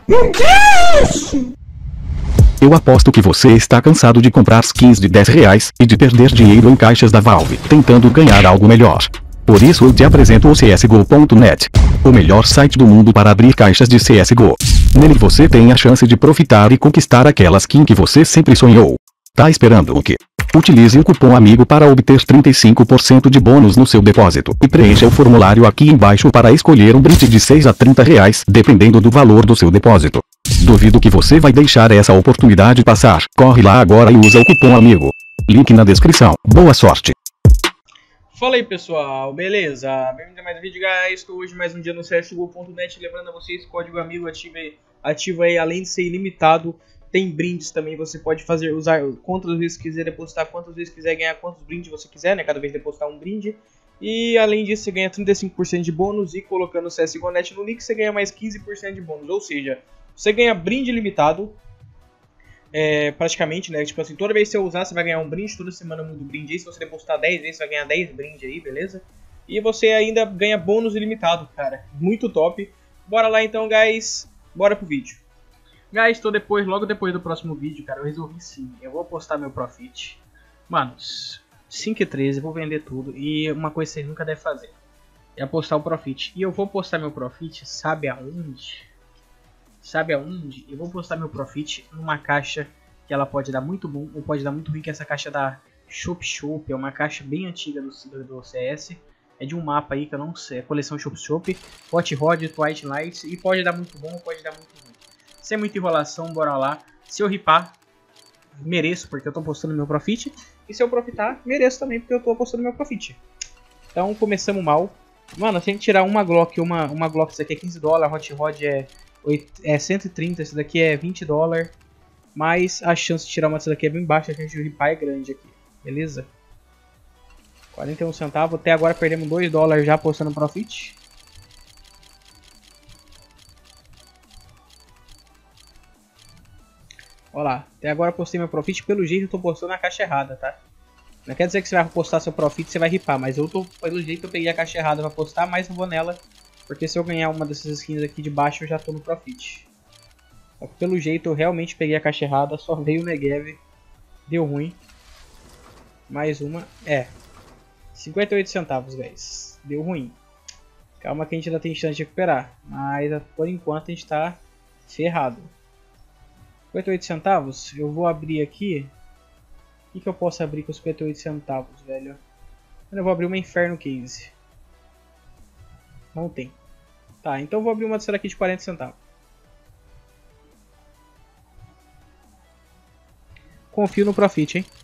Meu Deus! Eu aposto que você está cansado de comprar skins de R$ 10 e de perder dinheiro em caixas da Valve, tentando ganhar algo melhor. Por isso eu te apresento o CSGO.net, o melhor site do mundo para abrir caixas de CSGO. Nele você tem a chance de profitar e conquistar aquela skin que você sempre sonhou. Tá esperando o quê? Utilize o cupom AMIGO para obter 35% de bônus no seu depósito e preencha o formulário aqui embaixo para escolher um brinde de 6 a R$ 30, dependendo do valor do seu depósito. Duvido que você vai deixar essa oportunidade passar. Corre lá agora e usa o cupom AMIGO. Link na descrição. Boa sorte! Fala aí pessoal, beleza? Bem-vindo a mais um vídeo, guys. Estou hoje mais um dia no CSGO.net. Lembrando a vocês, código AMIGO ativa aí, além de ser ilimitado, tem brindes também. Você pode usar quantas vezes quiser, depositar quantas vezes quiser, ganhar quantos brindes você quiser, né? Cada vez depositar um brinde. E além disso, você ganha 35% de bônus e colocando o CSGO.net no link, você ganha mais 15% de bônus. Ou seja, você ganha brinde limitado. Praticamente, né? Tipo assim, toda vez que você usar, você vai ganhar um brinde. Toda semana muda o brinde aí. Se você depositar 10 vezes, você vai ganhar 10 brindes aí, beleza? E você ainda ganha bônus ilimitado, cara. Muito top. Bora lá então, guys. Bora pro vídeo. Guys, logo depois do próximo vídeo, cara, eu resolvi sim. Eu vou postar meu profit. Manos, 5,13, vou vender tudo. E uma coisa que vocês nunca devem fazer é apostar o profit. E eu vou postar meu profit, sabe aonde? Sabe aonde? Eu vou postar meu profit numa caixa que ela pode dar muito bom ou pode dar muito ruim, que é essa caixa da Shop Shop. É uma caixa bem antiga do CS. É de um mapa aí que eu não sei. É coleção Shop Shop, Hot Rod, Twilight. E pode dar muito bom ou pode dar muito ruim. Sem muita enrolação, bora lá. Se eu ripar, mereço porque eu tô postando meu profit. E se eu profitar, mereço também porque eu tô postando meu profit. Então começamos mal. Mano, se a gente tirar uma Glock, uma Glock, isso aqui é $15, Hot Rod é 130, esse daqui é $20. Mas a chance de tirar uma dessa daqui é bem baixa, a chance de ripar é grande aqui. Beleza? 41 centavos, até agora perdemos $2 já apostando profit. Olha lá, até agora postei meu profit, pelo jeito eu tô postando a caixa errada, tá? Não quer dizer que você vai postar seu profit e você vai ripar, mas pelo jeito eu peguei a caixa errada pra postar, mas não vou nela. Porque se eu ganhar uma dessas skins aqui de baixo eu já tô no profit. Só que pelo jeito eu realmente peguei a caixa errada, só veio o Negev, deu ruim. Mais uma, 58 centavos, guys, deu ruim. Calma que a gente ainda tem chance de recuperar, mas por enquanto a gente tá ferrado. 58 centavos, eu vou abrir aqui. O que eu posso abrir com os 58 centavos, velho? Eu vou abrir uma Inferno Case. Não tem. Tá, então eu vou abrir uma dessa daqui de 40 centavos. Confio no profit, hein?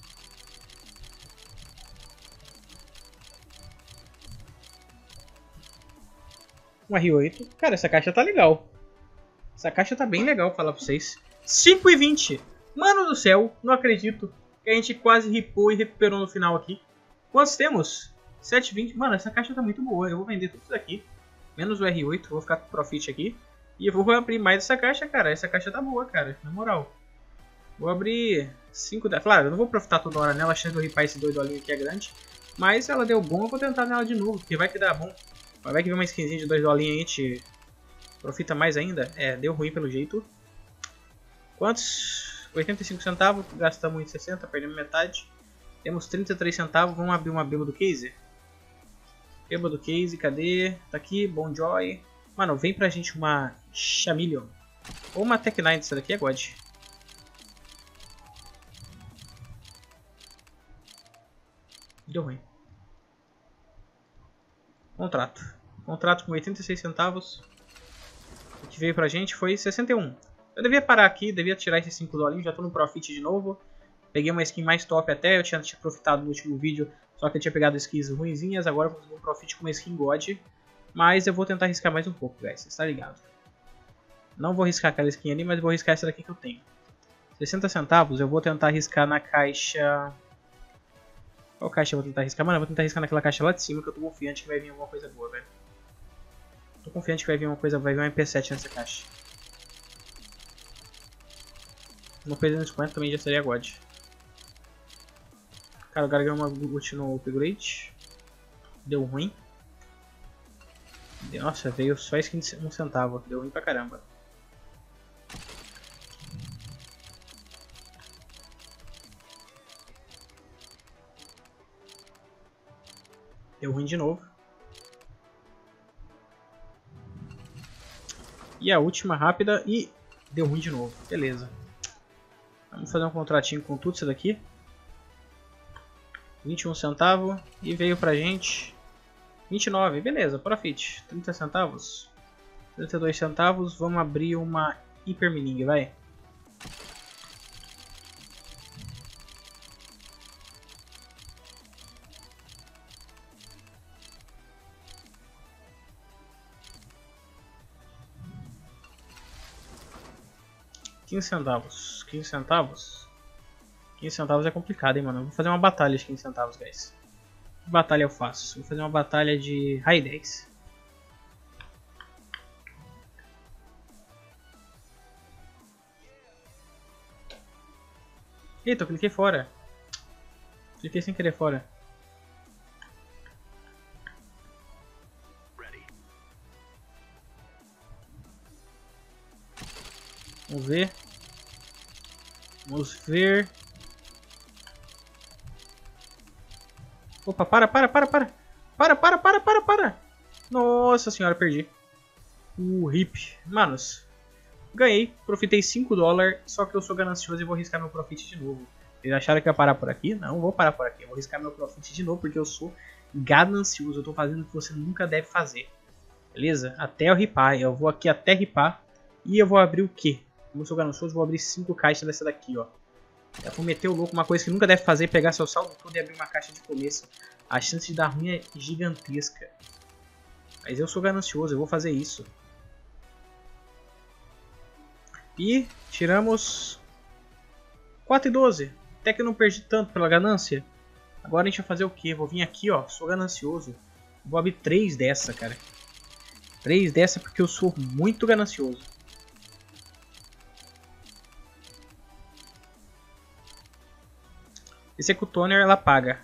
Um R8. Cara, essa caixa tá legal. Essa caixa tá bem legal, vou falar pra vocês. 5,20. Mano do céu, não acredito que a gente quase ripou e recuperou no final aqui. Quantos temos? 7,20. Mano, essa caixa tá muito boa. Eu vou vender tudo isso aqui. Menos o R8, vou ficar com profit aqui. E eu vou abrir mais essa caixa, cara. Essa caixa tá boa, cara, na moral. Vou abrir 5 dela. Claro, eu não vou profitar toda hora nela, a chance de eu ripar esse $2 aqui é grande. Mas ela deu bom, eu vou tentar nela de novo, porque vai que dá bom. Vai que vem uma skinzinha de $2 aí, a gente profita mais ainda. Deu ruim pelo jeito. Quantos? 85 centavos, gastamos em 60, perdemos metade. Temos 33 centavos, vamos abrir uma bêbado case. Bêbado case, cadê? Tá aqui, Bon Joy. Mano, vem pra gente uma Chameleon. Ou uma Tech 9, essa daqui é God. Deu ruim. Contrato. Contrato com 86 centavos. O que veio pra gente foi 61. Eu devia parar aqui, devia tirar esses $5, já tô no profit de novo. Peguei uma skin mais top até, eu tinha profitado no último vídeo, só que eu tinha pegado skins ruinzinhas, agora eu consegui um profit com uma skin God. Mas eu vou tentar arriscar mais um pouco, guys, você tá ligado? Não vou arriscar aquela skin ali, mas vou arriscar essa daqui que eu tenho. 60 centavos, eu vou tentar arriscar na caixa... Qual caixa eu vou tentar arriscar? Mano, eu vou tentar arriscar naquela caixa lá de cima, que eu tô confiante que vai vir alguma coisa boa, velho. Tô confiante que vai vir uma coisa, vai vir um MP7 nessa caixa. Uma coisa no 50 também já seria God. Cara, o cara ganhou uma ult no upgrade. Deu ruim. Nossa, veio só skin de 1 centavo. Deu ruim pra caramba. Deu ruim de novo. E a última rápida e deu ruim de novo. Beleza. Vamos fazer um contratinho com tudo isso daqui. 21 centavos e veio pra gente 29, beleza, profit. 30 centavos, 32 centavos, vamos abrir uma hipermining, vai. $15, 15 centavos. 15 centavos é complicado, hein, mano. Eu vou fazer uma batalha de 15 centavos, guys. Que batalha eu faço? Vou fazer uma batalha de High 10. Eita, eu cliquei fora. Cliquei sem querer fora. Vamos ver. Vamos ver. Opa, para. Nossa senhora, perdi. Hip. Manos, ganhei, profitei $5, só que eu sou ganancioso e vou riscar meu profit de novo. Vocês acharam que ia parar por aqui? Não, vou parar por aqui. Eu vou riscar meu profit de novo porque eu sou ganancioso. Eu tô fazendo o que você nunca deve fazer. Beleza? Até eu ripar. Eu vou aqui até ripar. E eu vou abrir o quê? Como eu sou ganancioso, vou abrir 5 caixas dessa daqui, ó. Eu vou meter o louco, uma coisa que nunca deve fazer, pegar seu saldo todo e abrir uma caixa de começo. A chance de dar ruim é gigantesca. Mas eu sou ganancioso, eu vou fazer isso. E tiramos 4,12. Até que eu não perdi tanto pela ganância. Agora a gente vai fazer o que? Vou vir aqui, ó. Sou ganancioso. Vou abrir 3 dessa, cara. 3 dessa porque eu sou muito ganancioso. Executoner, ela paga.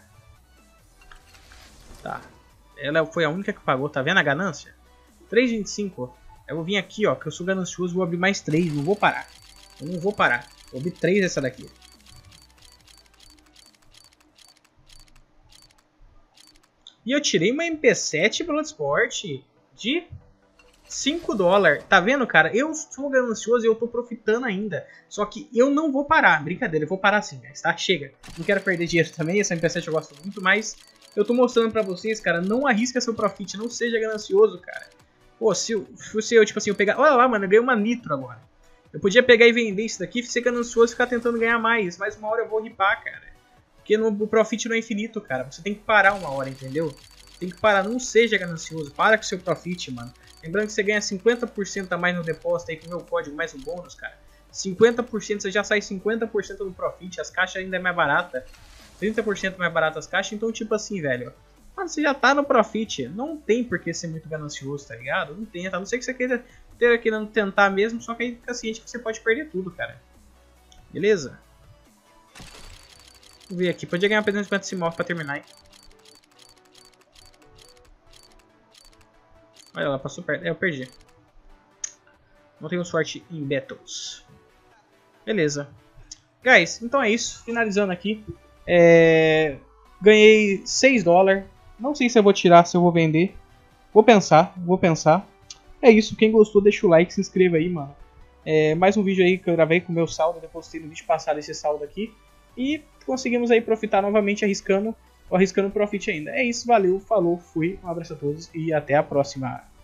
Tá. Ela foi a única que pagou. Tá vendo a ganância? 3,25. Eu vou vir aqui, ó. Que eu sou ganancioso. Vou abrir mais 3. Não vou parar. Eu não vou parar. Vou abrir 3 dessa daqui. E eu tirei uma MP7 Bloodsport de $5. Tá vendo, cara? Eu sou ganancioso e eu tô profitando ainda. Só que eu não vou parar. Brincadeira, eu vou parar sim, guys, tá? Chega. Não quero perder dinheiro também. Essa MP7 eu gosto muito, mas eu tô mostrando pra vocês, cara. Não arrisca seu profit. Não seja ganancioso, cara. Pô, se eu, tipo assim, eu pegar... Olha lá, mano, eu ganhei uma nitro agora. Eu podia pegar e vender isso daqui, ser ganancioso e ficar tentando ganhar mais. Mas uma hora eu vou ripar, cara. Porque o profit não é infinito, cara. Você tem que parar uma hora, entendeu? Tem que parar. Não seja ganancioso. Para com seu profit, mano. Lembrando que você ganha 50% a mais no depósito aí com o meu código, mais o bônus, cara. 50%, você já sai 50% do profit. As caixas ainda é mais barata. 30% mais barata as caixas. Então, tipo assim, velho. Mano, você já tá no profit. Não tem por que ser muito ganancioso, tá ligado? Não tem, tá? A não ser que você queira querendo tentar mesmo. Só que aí fica ciente que você pode perder tudo, cara. Beleza? Vamos ver aqui. Podia ganhar 350 Simorph pra terminar, hein? Olha lá, passou perto. É, eu perdi. Não tenho sorte em battles. Beleza. Guys, então é isso. Finalizando aqui. Ganhei $6. Não sei se eu vou tirar, se eu vou vender. Vou pensar. É isso. Quem gostou, deixa o like, se inscreva aí, mano. Mais um vídeo aí que eu gravei com o meu saldo. Depois postei no vídeo passado esse saldo aqui. E conseguimos aí profitar novamente arriscando profit ainda. É isso, valeu, falou, fui. Um abraço a todos e até a próxima.